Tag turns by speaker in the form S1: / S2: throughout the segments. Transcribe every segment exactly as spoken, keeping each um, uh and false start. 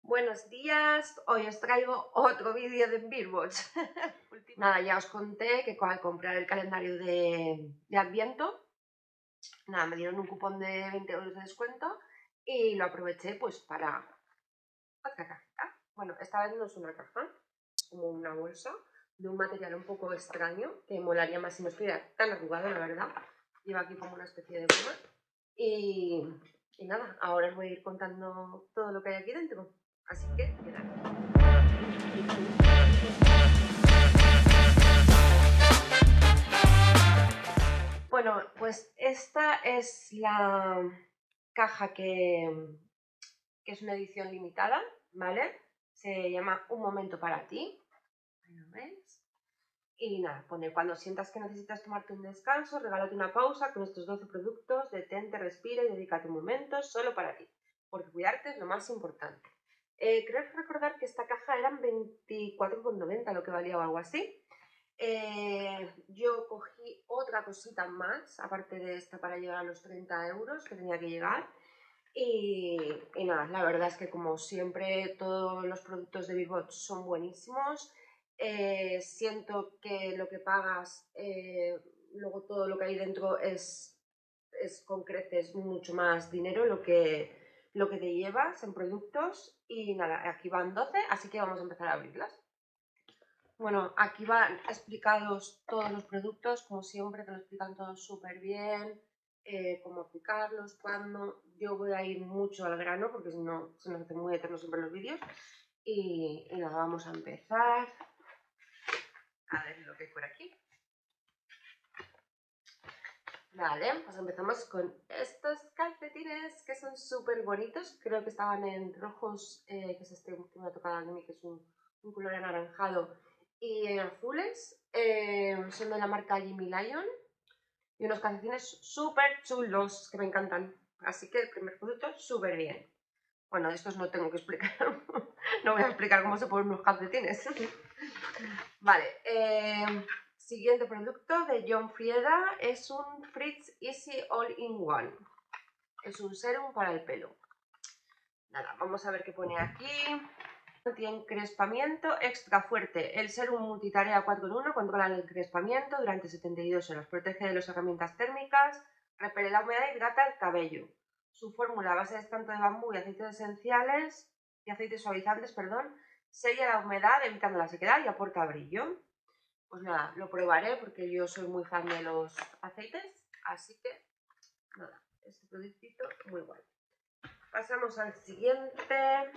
S1: Buenos días, hoy os traigo otro vídeo de Birwatch. Nada, ya os conté que al comprar el calendario de, de Adviento, nada, me dieron un cupón de veinte euros de descuento y lo aproveché pues para otra cajita. Bueno, esta vez no es una caja, es como una bolsa de un material un poco extraño, que molaría más si no estuviera tan arrugado, la verdad. Lleva aquí como una especie de goma. Y, y nada, ahora os voy a ir contando todo lo que hay aquí dentro. Así que, quedad. Bueno, pues esta es la caja que, que es una edición limitada, ¿vale? Se llama Un momento para ti. Ahí lo veis. Y nada, pone: cuando sientas que necesitas tomarte un descanso, regálate una pausa con estos doce productos, detente, respira y dedícate un momento solo para ti, porque cuidarte es lo más importante. Eh, creo recordar que esta caja eran veinticuatro con noventa lo que valía o algo así. Eh, yo cogí otra cosita más, aparte de esta, para llegar a los treinta euros que tenía que llegar. Y, y nada, la verdad es que como siempre todos los productos de Birwatch son buenísimos. Eh, siento que lo que pagas, eh, luego todo lo que hay dentro es, es con creces mucho más dinero lo que, lo que te llevas en productos. Y nada, aquí van doce, así que vamos a empezar a abrirlas. Bueno, aquí van explicados todos los productos, como siempre te lo explican todos súper bien, eh, cómo aplicarlos, cuándo. Yo voy a ir mucho al grano porque si no se nos hacen muy eternos siempre los vídeos. Y, y nada, vamos a empezar a ver lo que hay por aquí. Vale, pues empezamos con estos calcetines que son súper bonitos. Creo que estaban en rojos, eh, que es este que me ha tocado a mí, que es un, un color anaranjado, y en azules. Eh, son de la marca Jimmy Lion. Y unos calcetines súper chulos que me encantan. Así que el primer producto, súper bien. Bueno, de estos no tengo que explicar. No voy a explicar cómo se ponen unos calcetines. Vale, eh, siguiente producto de John Frieda es un Fritz Easy All-in-One. Es un serum para el pelo. Nada, vamos a ver qué pone aquí. Anti-encrespamiento extra fuerte. El serum multitarea cuatro en uno controla el encrespamiento durante setenta y dos horas. Protege de las herramientas térmicas, repele la humedad y hidrata el cabello. Su fórmula a base de extracto de bambú y aceites esenciales y aceites suavizantes, perdón, sella la humedad evitando la sequedad y aporta brillo. Pues nada, lo probaré porque yo soy muy fan de los aceites, así que nada, este productito muy guay. Pasamos al siguiente.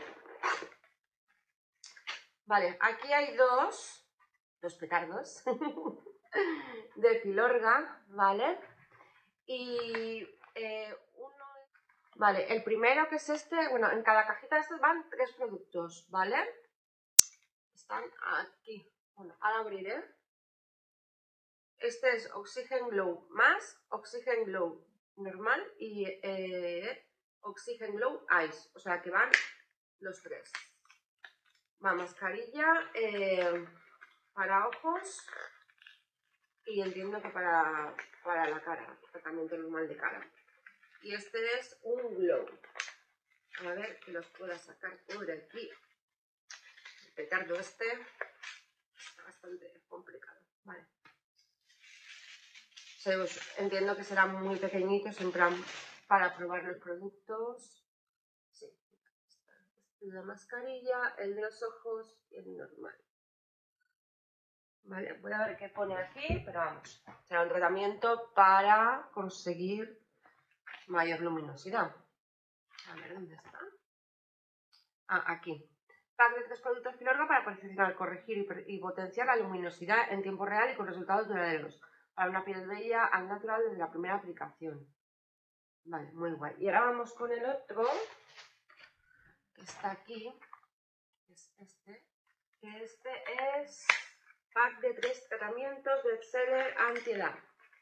S1: Vale, aquí hay dos, dos petardos de Filorga, ¿vale? Y eh, uno... Vale, el primero, que es este, bueno, en cada cajita de estos van tres productos, ¿vale? Están aquí. Bueno, ahora abriré. Este es Oxygen Glow más, Oxygen Glow normal y eh, Oxygen Glow Ice, o sea que van los tres. Va mascarilla eh, para ojos y entiendo que para, para la cara, tratamiento normal de cara. Y este es un glow. A ver que los pueda sacar por aquí. El petardo este está bastante complicado. Vale. O sea, pues, entiendo que serán muy pequeñitos, en plan para probar los productos. Sí. Este es la mascarilla, el de los ojos y el normal. Vale, voy a ver qué pone aquí, pero vamos, será un tratamiento para conseguir mayor luminosidad. A ver, ¿dónde está? Ah, aquí. Pack de tres productos Filorga para perfeccionar, corregir y, y potenciar la luminosidad en tiempo real y con resultados duraderos. Para una piel bella al natural desde la primera aplicación. Vale, muy guay. Y ahora vamos con el otro, que está aquí, que es este. Que este es pack de tres tratamientos de bestseller anti-edad.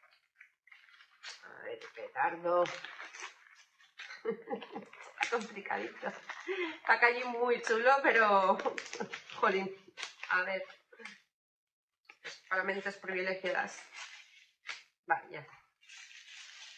S1: A ver, petardo. Está complicadito. Está allí muy chulo, pero... Jolín. A ver. Es para mentes privilegiadas. Vale, ya está.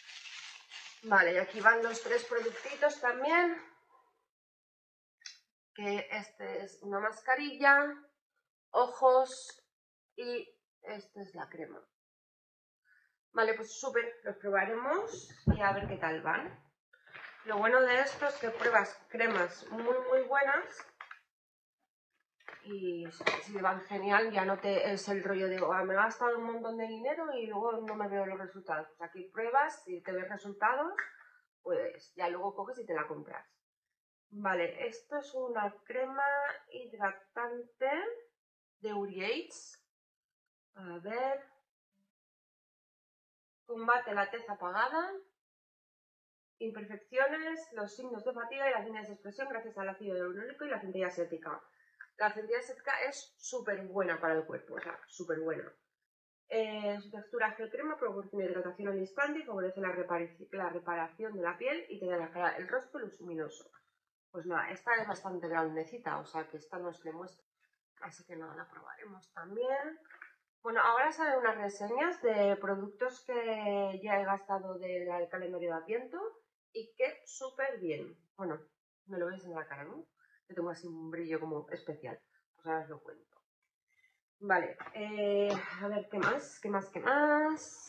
S1: Vale, y aquí van los tres productitos también. que este es una mascarilla, ojos y esta es la crema. Vale, pues súper, los probaremos y a ver qué tal van. Lo bueno de esto es que pruebas cremas muy muy buenas y si van genial ya no te es el rollo de oh, me he gastado un montón de dinero y luego no me veo los resultados. Pues aquí pruebas y te ves resultados, pues ya luego coges y te la compras. Vale, esto es una crema hidratante de Uriates. A ver. Combate la tez apagada, imperfecciones, los signos de fatiga y las líneas de expresión gracias al ácido hialurónico y la centella asiática. La centella asiática es súper buena para el cuerpo, o sea, súper buena. Eh, su textura gel crema proporciona hidratación al instante y favorece la, la reparación de la piel y te deja el rostro luminoso. Pues nada, esta es bastante grandecita, o sea que esta nos le muestra. Así que nada, la probaremos también. Bueno, ahora salen unas reseñas de productos que ya he gastado del calendario de Adviento y que súper bien. Bueno, me lo veis en la cara, ¿no? Yo tengo así un brillo como especial. Pues ahora os lo cuento. Vale, eh, a ver, ¿qué más? ¿Qué más? ¿Qué más?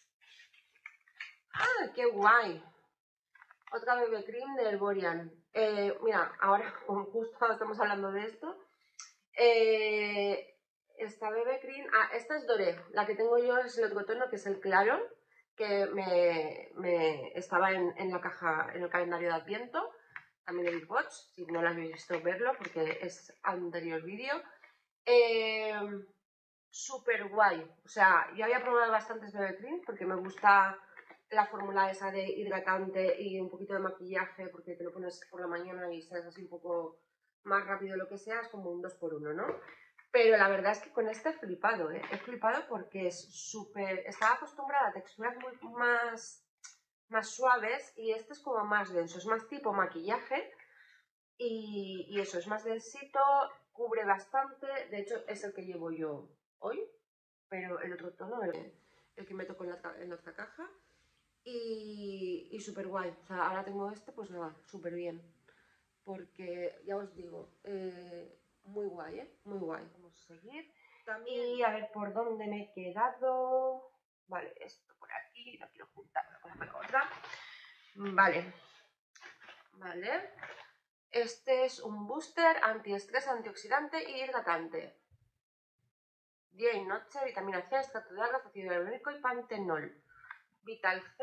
S1: ¡Ah, qué guay! Otra B B Cream del Borean. Eh, mira, ahora justo estamos hablando de esto. Eh... Esta B B Cream, ah, esta es Doré, la que tengo yo es el otro tono que es el claro, que me, me estaba en, en la caja, en el calendario de Adviento, también de Birchbox, si no lo habéis visto verlo porque es anterior vídeo. Eh, Súper guay, o sea, yo había probado bastantes B B Cream porque me gusta la fórmula esa de hidratante y un poquito de maquillaje porque te lo pones por la mañana y sales así un poco más rápido lo que sea, es como un dos por uno, ¿no? Pero la verdad es que con este he flipado, ¿eh? He flipado porque es súper... Estaba acostumbrada a texturas muy más, más suaves y este es como más denso, es más tipo maquillaje y, y eso, es más densito, cubre bastante, de hecho es el que llevo yo hoy, pero el otro tono, el, el que me tocó en la, en la otra caja y, y súper guay, o sea, ahora tengo este, pues nada, súper bien, porque ya os digo... Eh, muy guay, ¿eh? Muy guay. Vamos a seguir. También... Y a ver por dónde me he quedado. Vale, esto por aquí. No quiero juntarlo con la otra. Vale. Vale. Este es un booster antiestrés, antioxidante y hidratante. Día y noche, vitamina C, extracto de algas, ácido hialurónico y pantenol. Vital C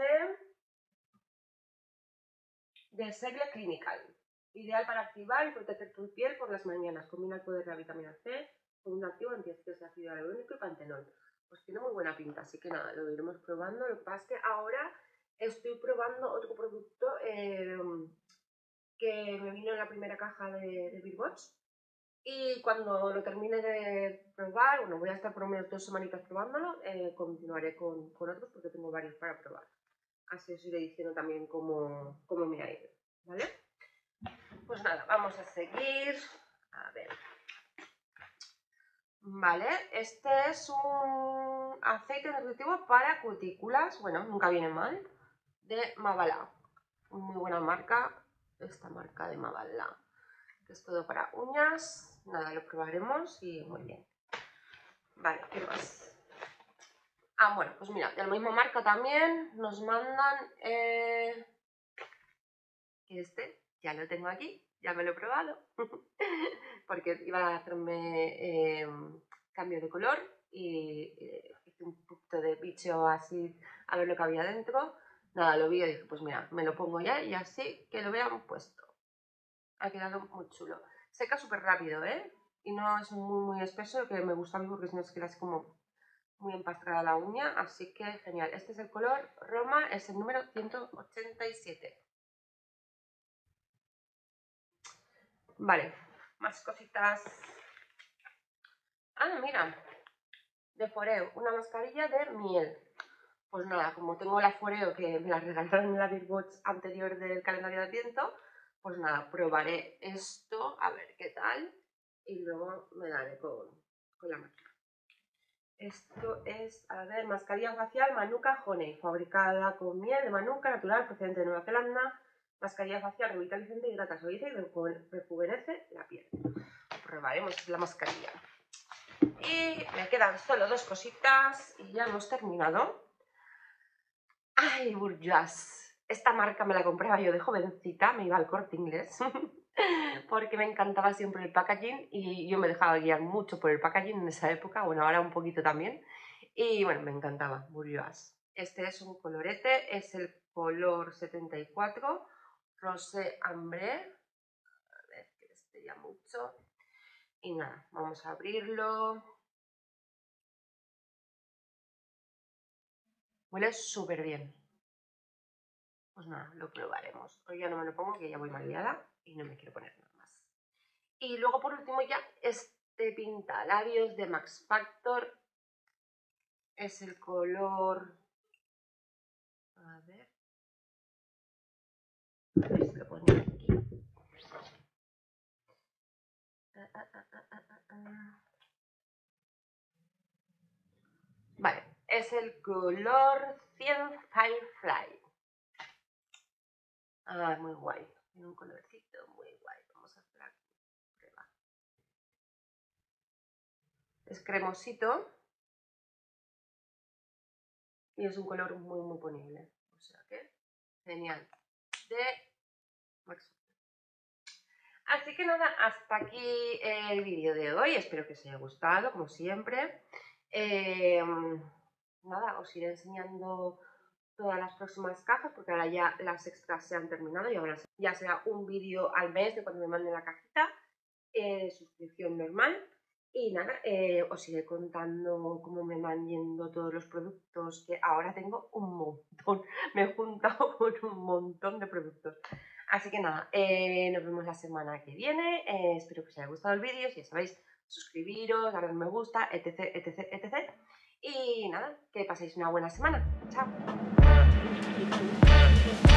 S1: de Segle Clinical. Ideal para activar y proteger tu piel por las mañanas. Combina el poder de la vitamina C con un activo antiestrés, ácido hialurónico y pantenol. Pues tiene muy buena pinta, así que nada, lo iremos probando. Lo que pasa es que ahora estoy probando otro producto eh, que me vino en la primera caja de, de Birchbox. Y cuando lo termine de probar, bueno, voy a estar por lo menos dos semanitas probándolo, eh, continuaré con, con otros porque tengo varios para probar. Así os iré diciendo también cómo, cómo me ha ido, ¿vale? Pues nada, vamos a seguir. A ver. Vale, este es un aceite nutritivo para cutículas. Bueno, nunca viene mal. De Mabala. Muy buena marca. Esta marca de Mabala. Que es todo para uñas. Nada, lo probaremos y muy bien. Vale, ¿qué más? Ah, bueno, pues mira, de la misma marca también nos mandan eh, este. Ya lo tengo aquí, ya me lo he probado, porque iba a hacerme eh, cambio de color y eh, hice un poquito de bicho así a ver lo que había dentro. Nada, lo vi y dije, pues mira, me lo pongo ya y así que lo vean puesto. Ha quedado muy chulo. Seca súper rápido, ¿eh? Y no es muy, muy espeso, que me gusta a mí porque si no se queda así como muy empastrada la uña, así que genial. Este es el color Roma, es el número ciento ochenta y siete. Vale, más cositas. Ah, mira, de Foreo, una mascarilla de miel. Pues nada, como tengo la Foreo que me la regalaron en la Birchbox anterior del calendario de Adviento, pues nada, probaré esto, a ver qué tal, y luego me daré con, con la máquina. Esto es, a ver, mascarilla facial Manuka Honey, fabricada con miel de Manuka natural procedente de Nueva Zelanda, Mascarilla facial revitalizante, hidrata, suaviza y rejuvenece la piel. Probaremos la mascarilla. Y me quedan solo dos cositas y ya hemos terminado. ¡Ay, Bourjois! Esta marca me la compraba yo de jovencita, me iba al Corte Inglés, porque me encantaba siempre el packaging y yo me dejaba guiar mucho por el packaging en esa época, bueno, ahora un poquito también. Y bueno, me encantaba, Bourjois. Este es un colorete, es el color setenta y cuatro, Rosé Ambré. A ver, que destella mucho. Y nada, vamos a abrirlo. Huele súper bien. Pues nada, lo probaremos. Hoy ya no me lo pongo, que ya voy mal liada y no me quiero poner nada más. Y luego por último ya este pintalabios de Max Factor. Es el color... A ver... A ver si lo pongo aquí. Ah, ah, ah, ah, ah, ah. Vale, es el color cien Firefly. Ah, muy guay. Tiene un colorcito muy guay. Vamos a hacer aquí prueba. Es cremosito. Y es un color muy, muy ponible. O sea que, genial. De Max. Así que nada, hasta aquí el vídeo de hoy. Espero que os haya gustado, como siempre. Eh, nada, os iré enseñando todas las próximas cajas, porque ahora ya las extras se han terminado y ahora ya será un vídeo al mes de cuando me manden la cajita, eh, suscripción normal. Y nada, eh, os iré contando cómo me van yendo todos los productos, que ahora tengo un montón, me he juntado con un montón de productos. Así que nada, eh, nos vemos la semana que viene, eh, espero que os haya gustado el vídeo, si ya sabéis, suscribiros, darle me gusta, etc, etc, etc. Y nada, que paséis una buena semana. Chao.